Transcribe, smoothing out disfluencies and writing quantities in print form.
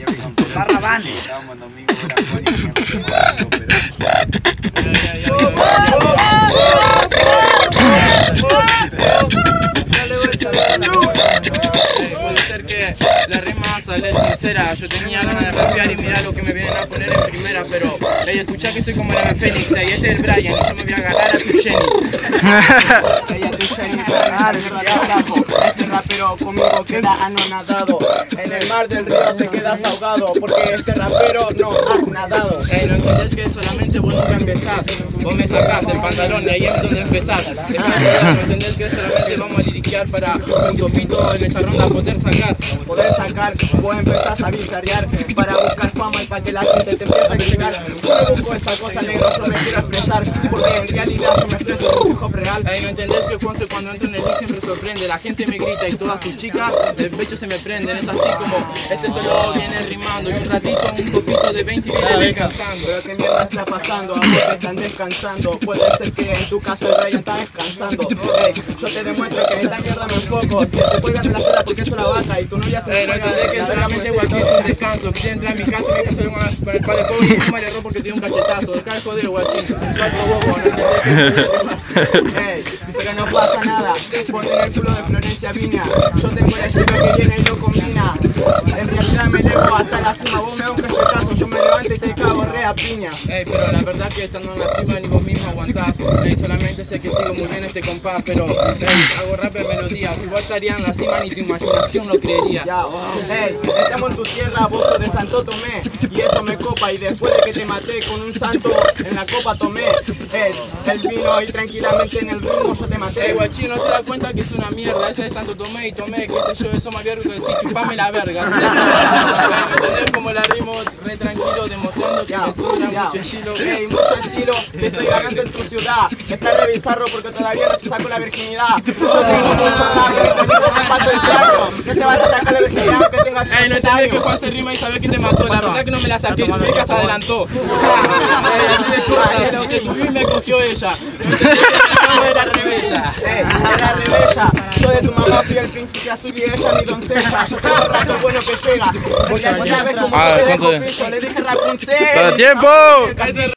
Barrabanes. Estábamos domingo, era Juan y veníamos puede ser que la rima sale sincera. Yo tenía ganas de rapear y mirá lo que me vienen a poner en primera, pero escuchá que soy como la Fénix, y este es el Brian, y yo me voy a agarrar a tu Jenny. Este rapero conmigo queda anonadado. En el mar del río te quedas ahogado, porque este rapero no ha nadado. No entendés que solamente vos nunca empezás. Vos me sacás el pantalón y ahí es donde empezás. No entendés que solamente vamos a liriquear para un topito en esta ronda poder sacar. Vos empezás a bizarrear para buscar fama y para que la gente te empiece a llegar. Yo no busco esa cosa, negro, yo me quiero expresar, porque en realidad yo me expreso como un hijo real. No entendés que Juanse cuando entro en el beat siempre sorprende. La gente me grita y todas tus chicas del pecho se me prenden. Es así como este solo viene rimando y un ratito un copito de 20 viene descansando. Pero qué mierda está pasando, ahora que están descansando. Puede ser que en tu casa el Brian está descansando. Yo te demuestro que en esta mierda me enfoco. Si te cuelgas de la tela porque eso la baja y tú no ya se no entendés que solamente guachín es un descanso. Que entra a mi casa y me caso con el palo de y me erró porque tiene un cachetazo. Deja de joder, guachín. Cuatro bobos, no entendés que pero no pasa nada, ponte en el culo de Florencia Viña. Yo tengo el estilo que viene y lo combina. En realidad me elevo hasta la cima, vos me das un cachetazo, yo me levanto y te cago re a piña. Pero la verdad que estando en la cima ni vos mismo aguantás. Solamente sé que sigo muy bien este compás, pero hago rap de melodía. Si vos estarías en la cima ni tu imaginación lo creería. Estamos en tu tierra, vos sos de Santo Tomé, y eso me copa. Y después de que te maté con un santo en la copa tomé el vino y tranquilamente en el ritmo yo te maté. Guachín, no te das cuenta que es una mierda. Ese de Santo Tomé y tomé, qué sé yo, eso más abierto que decir chupame la verga. ¿No entendés como la rimo re tranquilo, demostrando que me sobra mucho estilo? Mucho estilo, te estoy ganando en tu ciudad. Está re bizarro porque todavía no se sacó la virginidad. Yo tengo mucho labio, que te vas a sacar la virginidad aunque tengas 80 años. No entendés que Juan se rima y sabés que te mató. La verdad que no me la saqué, tu vieja se adelantó. Y se subió y me cogió ella. No era re bella. Era re bella. Yo de su mamá fui el príncipe azul y ella mi doncella. Yo tengo rato bueno que llega. Porque alguna vez como le dije Rapunzel. ¡Para tiempo!